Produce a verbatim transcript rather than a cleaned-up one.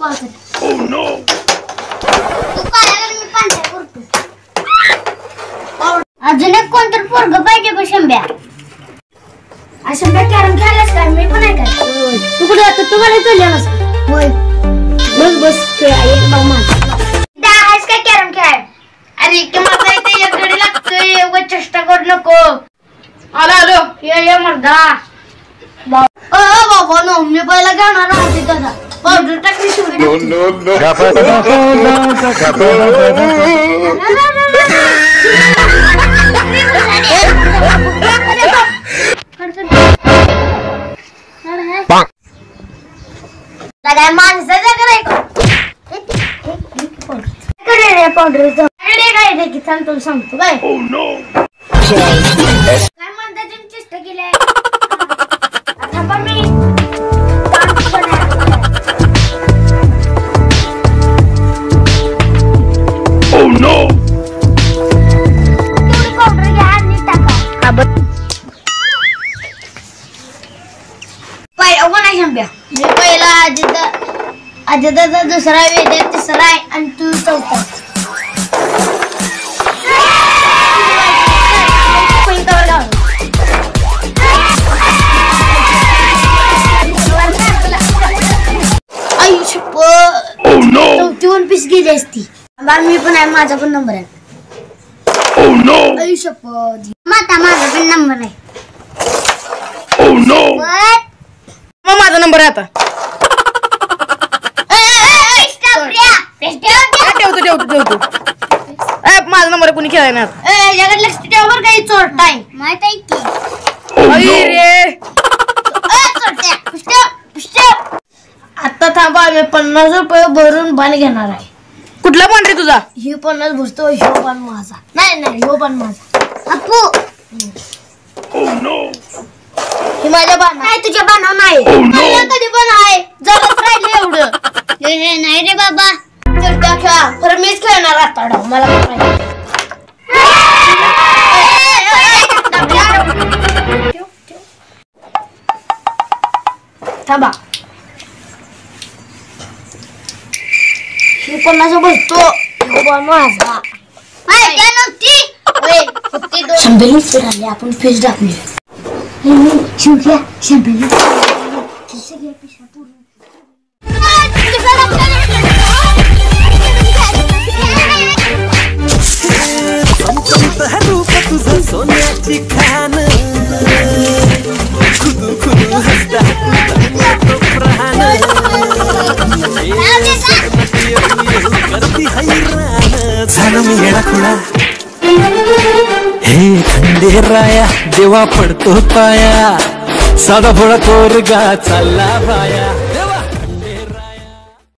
भावासाठी। Oh no तू काय मी पांढऱ्या करतो। अजून एक कोणतर पोरग पाहिजे बा शंभ्या। अशा काय कॅरम खेळायलास काय? मी पण आहे काय? तू कुठे जातो? तू मला चालल्यास? होय बस बस खेळ एक बाबा दास काय कॅरम खेळ। अरे की मला इथे एक गडी लागतोय एवढं चेष्टा करू नको। आलो आलो ये ये मर्दा बा ओ बाबा नो मी पहिला घेणार आहे दादा पावडर टाकली सोडून नो नो नो काय माणसाचं कराय करे रे पावडरचं अरे काय रे की थांब तुला सांगतो काय। ओह नो काय म्हणता तुम्ही चेष्टा केली थांबा मी ओह नो तुम्ही पावडर घ्या आणि टाका पहिला कोण आहे शंभ्या? मी पहिला आजीदा आजीदाचा दुसरा वेद तिसरा आहे आणि तू चौथा। चौथी वन पीस गेली असती। मी पण आहे माझा पण नंबर आहे। ओह नो आयुष्यपद माता माझा पण नंबर आहे। ओह नो मग माझा नंबर आहे आता। ठेवतो ठेवतो ठेवतो माझा नंबर कोणी खेळाय ना लक्ष ठेवर काही चोरटा आहे माहित आहे की रे आता थांबा आम्ही पन्नास रुपये भरून बाण घेणार आहे। कुठला बाण रे तुझा? हे पन्नास भरतो ह्यो बाण माझा नाही नाही ह्यो बाण माझा अपू ही माझ्या बाण नाही तुझ्या बाणावर नाही कधी पण आहे जगत राहिले एवढं नाही रे बाबा चल त्या खेळा खरं मीच खेळणार आता डाव मला थांबा ही पन्नास भरतो ह्यो बाण माझा शंभेली फिराले आपण फेस टाकूया शिवक्या शंभेली रूप तुझं सोन्याची खान खुदू खुदू हसता प्राण करती हैराण झालं मी येडा खुळा हे खंडेराया देवा पडतो पाया साधा भोळा कोरगा चालला बाया।